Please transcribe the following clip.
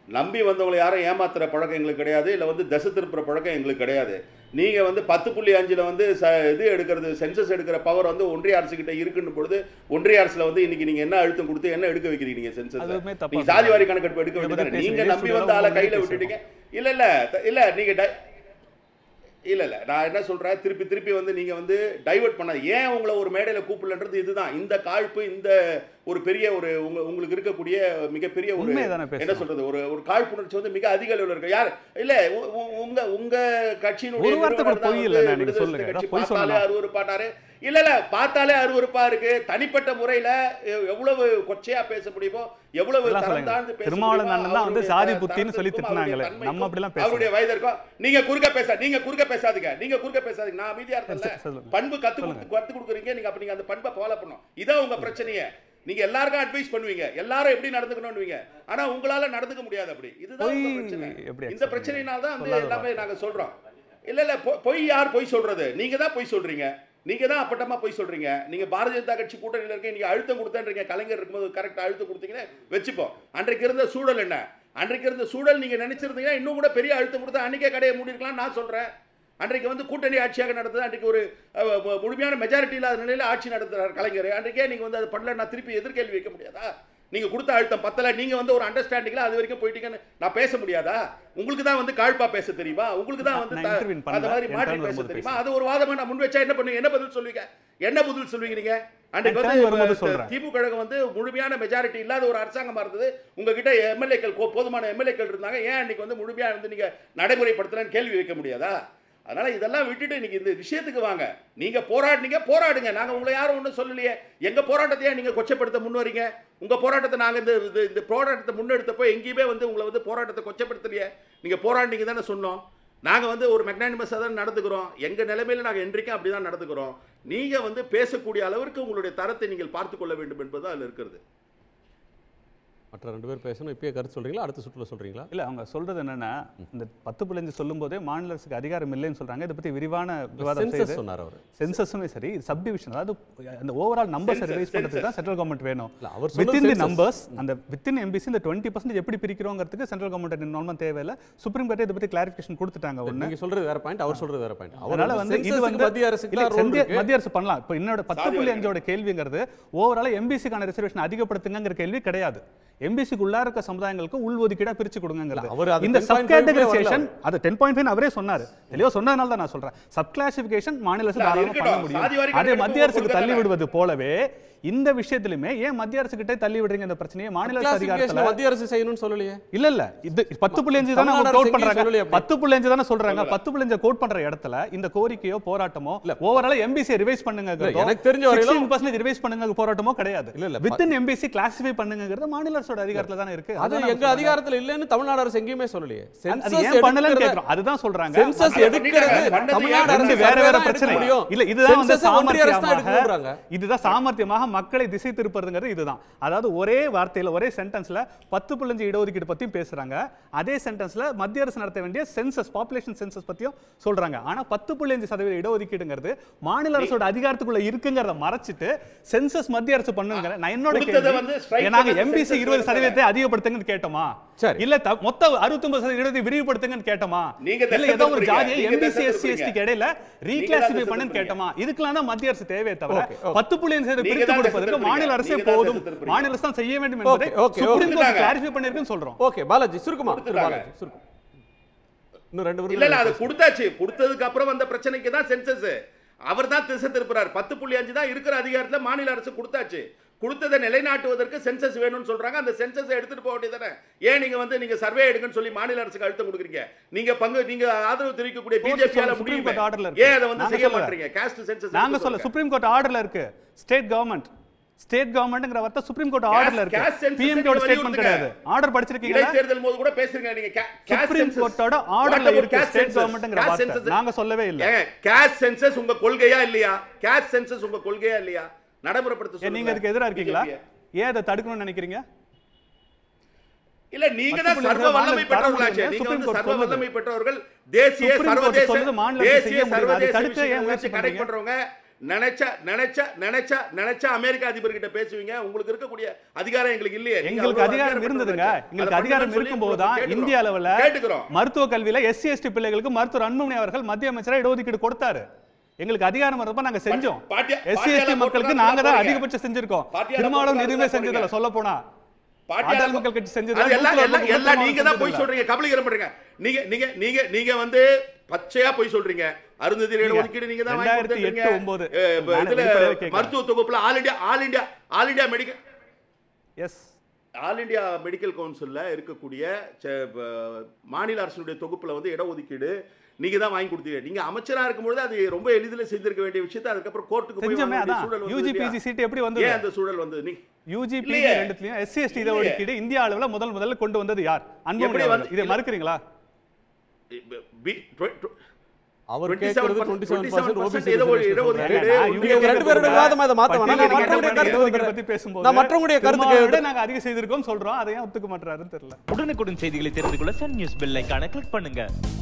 நம்பி வந்தவங்களை யாரும் ஏமாத்துற பழக்கம் எங்களுக்கு கிடையாது, இல்லை வந்து திசை திருப்புற பழக்கம் எங்களுக்கு கிடையாது. நீங்கள் வந்து 10.5 வந்து இது எடுக்கிறது, சென்சஸ் எடுக்கிற பவர் வந்து ஒன்றிய அரசுகிட்ட இருக்குன்னு பொழுது ஒன்றிய அரசுல வந்து இன்னைக்கு நீங்கள் என்ன அழுத்தம் கொடுத்து என்ன எடுக்க வைக்கிறீங்க? நீங்கள் சென்சஸ் நீங்கள் சாதிவாரி கணக்கெடுப்பு எடுக்க வேண்டியது. நீங்கள் நம்பி வந்து ஆளை கையில் விட்டுட்டீங்க. இல்லை இல்லை இல்லை நீங்கள் இல்லை இல்லை நான் என்ன சொல்கிறேன், திருப்பி வந்து நீங்கள் வந்து டைவர்ட் பண்ணாது. ஏன் உங்களை ஒரு மேடையில் கூப்பிடலன்றது இதுதான். இந்த காழ்ப்பு, இந்த ஒரு பெரிய ஒரு உங்களுக்கு இருக்கக்கூடிய மிகப்பெரிய ஒரு என்ன சொல்றது, ஒரு காழ்ப்புணர்ச்சி வந்து மிக அதிக அளவில் இருக்கு. யார் இல்லை உங்க கட்சியினுடைய அருவருப்பாட்டாரு, இல்ல இல்ல பார்த்தாலே அருவருப்பா இருக்கு. தனிப்பட்ட முறையில எவ்வளவு கொச்சையா பேச முடியுமோ, எவ்வளவு தரந்தாழ்ந்து பேச அவருடைய வயது இருக்கும். நீங்க குறுக்க பேசாதீங்க. நான் அமைதியா இருக்கல. பண்பு கத்து கொடுக்குறீங்க நீங்க. அப்ப நீங்க அந்த பண்பை ஃபாலோ பண்ணணும். இதான் உங்க பிரச்சனையே. நீங்க எல்லாருக்கும் அட்வைஸ் பண்ணுவீங்க, எல்லாரும் எப்படி நடந்துக்கணும்னுவீங்க. ஆனா உங்களால நடந்துக்க முடியாது. அப்படி இதுதான் உங்க பிரச்சனை. இந்த பிரச்சனையினால தான் வந்து எல்லாமே நாங்க சொல்றோம். இல்ல இல்ல பொய் யார் பொய் சொல்றது? நீங்க தான் பொய் சொல்றீங்க. நீங்க தான் அப்பட்டமா போய் சொல்றீங்க. நீங்க பாரதிய ஜனதா கட்சி கூட்டணியில் இருக்க, நீங்க அழுத்தம் கொடுத்தேன்றீங்க. கலைஞர் இருக்கும்போது கரெக்டா அழுத்தம் கொடுத்தீங்கன்னா வச்சுப்போம். அன்றைக்கு இருந்த சூழல் என்ன? அன்றைக்கு இருந்த சூழல் நீங்க நினைச்சிருந்தீங்கன்னா இன்னும் கூட பெரிய அழுத்தம் கொடுத்தா அன்றைக்கே கடையை மூடிருக்கலாம் நான் சொல்றேன். அன்றைக்கு வந்து கூட்டணி ஆட்சியாக நடந்தது. அன்றைக்கு ஒரு முழுமையான மெஜாரிட்டி இல்லாத நிலையில் ஆட்சி நடத்துறார் கலைஞர். அன்றைக்கே நீங்க வந்து அது பண்ணல, நான் திருப்பி எதிர்கேள்வி வைக்க முடியாதா? நீங்க கொடுத்த அழுத்தம் பத்தல, நீங்க வந்து ஒரு அண்டர்ஸ்டாண்டிங்ல அது வரைக்கும் போயிட்டீங்கன்னு நான் பேச முடியாதா? உங்களுக்கு தான் வந்து காழ்ப்பா பேச தெரியுமா? உங்களுக்கு தான் வந்து அந்த மாதிரி மாற்றி பேச தெரியுமா? அது ஒரு வாதமா நான் முன் வச்சா என்ன பண்ணுவீங்க? என்ன பதில் சொல்லுவீங்க? நீங்க அன்றைக்கு வந்து திமுக கழகம் வந்து முழுமையான மெஜாரிட்டி இல்லாத ஒரு அரசாங்கமா இருந்தது. உங்ககிட்ட எம்எல்ஏக்கள் போதுமான எம்எல்ஏக்கள் இருந்தாங்க. ஏன் அன்னைக்கு வந்து முழுமையா வந்து நீங்க நடைமுறைப்படுத்தலன்னு கேள்வி வைக்க முடியாதா? அதனால இதெல்லாம் விட்டுட்டு இன்னைக்கு இந்த விஷயத்துக்கு வாங்க. நீங்க போராடுங்க. நாங்க உங்களை யாரும் ஒன்றும் சொல்லலையே. எங்க போராட்டத்தையே நீங்க கொச்சப்படுத்த முன்வரீங்க. உங்க போராட்டத்தை நாங்க இந்த போராட்டத்தை முன்னெடுத்தப்போ எங்கேயுமே வந்து உங்களை வந்து போராட்டத்தை கொச்சப்படுத்தலையே. நீங்க போராடினீங்க தானே சொன்னோம். நாங்க வந்து ஒரு மெக்னானிமஸாக தான் நடந்துக்கிறோம். எங்க நிலைமையில நாங்கள் என்றைக்கும் அப்படிதான் நடந்துக்கிறோம். நீங்க வந்து பேசக்கூடிய அளவிற்கு உங்களுடைய தரத்தை நீங்கள் பார்த்துக் கொள்ள வேண்டும் என்பது அதில் இருக்கிறது. மற்ற 2 பேர் பேசணும். இப்பயே கருத்து சொல்றீங்களா, அடுத்த சுற்றுல சொல்றீங்களா? இல்லை, அவங்க சொல்றது என்னன்னா, இந்த 10.5 சொல்லும் போதே மாநில அரசுக்கு அதிகாரம் இல்லைன்னு சொல்றாங்க. இதை பற்றி விரிவான விவாதம் செய்து சொன்னார் அவர். சென்சஸுமே சரி, சப்டிவிஷன், அதாவது அந்த ஓவரால் நம்பர்ஸ் ரிவைஸ் பண்ணுறதுக்கு தான் சென்ட்ரல் கவர்மெண்ட் வேணும். வித்தின் தி நம்பர்ஸ், அந்த வித்தின் எம்பிசி இந்த 20% எப்படி பிரிக்கிறோங்கிறதுக்கு சென்ட்ரல் கவர்மெண்ட் இன்வால்வ்மெண்ட் தேவையில்லை. சுப்ரீம் கோர்ட்டே இதை பற்றி கிளாரிஃபிகேஷன் கொடுத்துட்டாங்க. ஒன்று நீங்க சொல்றது வேற பாயிண்ட், அவர் சொல்றது வேற பாயிண்ட். அதனால வந்து இது வந்து மத்திய அரசு பண்ணலாம். இப்போ என்னோட 10.5 கேள்விங்கிறது ஓவரால் எம்பிசிக்கான ரிசர்வேஷன் அதிகப்படுத்துங்கிற கேள்வி கிடையாது. எம்பிசிக்கு உள்ளார இருக்க சமுதாயங்களுக்கு உள் ஒதுக்கீடா பிரிச்சு கொடுங்கிறது. இந்த சப் கேட்டகரைசேஷன் அது 10.5 அவரே சொன்னாரு. தெளிவா சொன்னதனால தான் நான் சொல்றேன். சப் கிளாசிஃபிகேஷன் மாநில அரசு தாராளமா பண்ண முடியும். அதே மத்திய அரசுக்கு தள்ளி விடுவது போலவே இந்த விஷயத்திலுமே ஏன் மத்திய அரசு கிட்ட தள்ளி விடுறீங்க? இந்த பிரச்சனையை மாநில அரசு அதிகாரத்துல மத்திய அரசு செய்யணும்னு சொல்லலையே. இல்ல இது 10.5 தான அவங்க கோட் பண்றாங்க. 10.5 தான சொல்றாங்க. 10.5 கோட் பண்ற இடத்துல இந்த கோரிக்கையோ போராட்டமோ ஓவரால எம்பிசி ரிவைஸ் பண்ணுங்க, எனக்கு தெரிஞ்ச வரையில 16% ரிவைஸ் பண்ணுங்க போராட்டமோ கிடையாது. வித்தின் எம்பிசி கிளாசிஃபை பண்ணுங்கிறது மாநில அரசோட அதிகாரத்துல தான இருக்கு. அது எங்க அதிகாரத்துல இல்லன்னு தமிழ்நாடு அரசு எங்கேயுமே சொல்லலையே. சென்சஸ் ஏன் பண்ணலன்னு கேக்குறோம். அதுதான் சொல்றாங்க. சென்சஸ் எடுக்கிறது தமிழ்நாடு அரசு வேற பிரச்சனை. இல்ல இதுதான் வந்து சாமர்த்தியமாக, இதுதான் சாமர்த்தியமாக மக்களை திசை திருப்புறதுங்கிறது இதுதான். அதாவது ஒரே வார்த்தையில ஒரே சென்டென்ஸ்ல 10.5 இடஒதுக்கீடு பத்தியும் பேசுறாங்க. அதே சென்டென்ஸ்ல மத்திய அரசு நடத்த வேண்டிய சென்சஸ், பாப்புலேஷன் சென்சஸ் பத்தியும் சொல்றாங்க. ஆனா 10.5% இடஒதுக்கீடுங்கிறது மாநில அரசோட அதிகாரத்துக்குள்ள இருக்குங்கிறத மறைச்சிட்டு சென்சஸ் மத்திய அரசு பண்ணுங்க. நான் என்னோட கேள்வி, நாங்க எம்பிசி 20% அதிகப்படுத்துங்கன்னு கேட்டோமா? இல்ல மொத்த 69% விரிவுபடுத்துங்கன்னு கேட்டோமா? இல்ல ஏதோ ஒரு ஜாதியை எம்பிசி எஸ்சி எஸ்டி இடையில ரீகிளாசிஃபை பண்ணுன்னு கேட்டோமா? இதுக்கெல்லாம் தான் மத்திய அரசு தேவையே தவிர 10.5% பிரித்து கொடுப்பதற்கு மாநில அரசே போதும், மாநில அரசு தான் செய்ய வேண்டும் என்பதை சுப்ரீம் கோர்ட் கிளாரிஃபை பண்ணிருக்குன்னு சொல்றோம். ஓகே பாலாஜி, சுருக்கமா பாலாஜி சுருக்கம். இன்னும் 2 வருஷம் இல்ல அது கொடுத்தாச்சு. கொடுத்ததுக்கு அப்புறம் வந்த பிரச்சனைக்கு தான் சென்சஸ் அவர் தான் திசை திருப்புறார். 10.5 தான் இருக்கிற அதிகாரத்துல மாநில அரசு கொடுத்தாச்சு. கொடுத்ததை நிலைநாட்டுவதற்கு சென்சஸ் வேணும்னு சொல்றாங்க. அந்த சென்சஸ் எடுத்துட்டு போக வேண்டியதானே? ஏன் நீங்க வந்து நீங்க சர்வே எடுங்கன்னு சொல்லி மாநில அரசுக்கு அழுத்தம் கொடுக்குறீங்க? நீங்க ஆதரவு தெரிவிக்கக்கூடிய பிஜேபியால சுப்ரீம் கோர்ட் ஆர்டர்ல ஏன் அதை வந்து செய்ய மாட்டீங்க? காஸ்ட் சென்சஸ் நாங்க சொல்ல சுப்ரீம் கோர்ட் ஆர்டர்ல இருக்கு. ஸ்டேட் கவர்மெண்ட்ங்கற வார்த்தை சுப்ரீம் கோர்ட் ஆர்டர்ல இருக்கு. பிஎம் கோட் ஸ்டேட்மென்ட் கிடையாது. ஆர்டர் படிச்சிருக்கீங்களா? தேர்தல் போது கூட பேசுறீங்க நீங்க. சுப்ரீம் கோர்ட்டோட ஆர்டர்ல இருக்கு ஸ்டேட் கவர்மென்ட்ங்கற வார்த்தை. நாங்க சொல்லவே இல்ல. காஸ்ட் சென்சஸ் உங்க கொள்கையா இல்லையா? காஸ்ட் சென்சஸ் உங்க கொள்கையா இல்லையா? நடைமுறைப்படுத்த சொல்லுங்க. நீங்க இதுக்கு எதிரா இருக்கீங்களா? ஏன் அதை தடுக்கணும்னு நினைக்கிறீங்க? இல்ல நீங்க தான் சர்வ வல்லமை பெற்றவர்களாச்சே. நீங்க வந்து சர்வ வல்லமை பெற்றவர்கள். தேசிய சர்வதேச தடுக்க ஏன் முயற்சி பண்றீங்க? நினைச்சா அமெரிக்க அதிபர்கிட்ட பேசுவீங்க. உங்களுக்கு இருக்கக்கூடிய அதிகாரம் எங்களுக்கு இல்லையே. எங்களுக்கு அதிகாரம் இருந்ததுங்க. எங்களுக்கு அதிகாரம் இருக்கும்போது தான் இந்திய அளவுல மருத்துவ கல்வியில SC ST பிள்ளைகளுக்கு மருத்துவர் அன்புமணி அவர்கள் மத்திய அமைச்சரா இடஒதுக்கீடு கொடுத்தாரு. எங்களுக்கு அதிகாரம் இருந்தப்ப நாங்க செஞ்சோம். SC ST மக்களுக்கு நாங்க தான் அதிகபட்சம் செஞ்சிருக்கோம். திருமாவளவன் எதுவுமே செஞ்சதில்ல. சொல்ல போனா பாட்டாளி மக்கள் கட்சி செஞ்சது எல்லாம் நீங்க தான் போய் சொல்றீங்க. கபலீகரம் பண்றீங்க. நீங்க வந்து பச்சையா போய் சொல்றீங்க. அருந்ததி இடஒதுக்கீடு நீங்க தான் 2008-9 மருத்துவ தொகுப்புல ஆல் இந்தியா மெடிக்கல் கவுன்சில்ல இருக்கக்கூடிய மாநில அரசுடைய தொகுப்புல வந்து இடஒதுக்கீடு நீங்க தான் வாங்கி கொடுத்தீங்க. நீங்க அமைச்சரா இருக்கும்போது அது ரொம்ப எளிதில் செய்திருக்க வேண்டிய விஷயத்தை அதுக்கப்புறம் கோர்ட்டுக்கு போய் சூழல் UGPG சீட் எப்படி வந்தது? ஏன் அந்த சூழல் வந்து நீ UGPG ரெண்டுலயும் SC ST இடஒதுக்கீடு இந்திய அளவுல முதல்ல கொண்டு வந்தது யார்? அன்புமணி அவர்கள். இதை மறுக்கிறீங்களா? அவர் கேக்குறது 27% OBC பத்தி பேசும்போது நான் மற்றவங்களுடைய கருத்துக்கு நாங்க அதிகம் செய்திருக்கோம் சொல்றோம். அதை ஏன் ஒத்துக்க மாட்டாருன்னு தெரியல. உடனுக்குடன் செய்திகளை தெரிந்து கொள்ள சன் நியூஸ் பெல் ஐகானை கிளிக் பண்ணுங்க.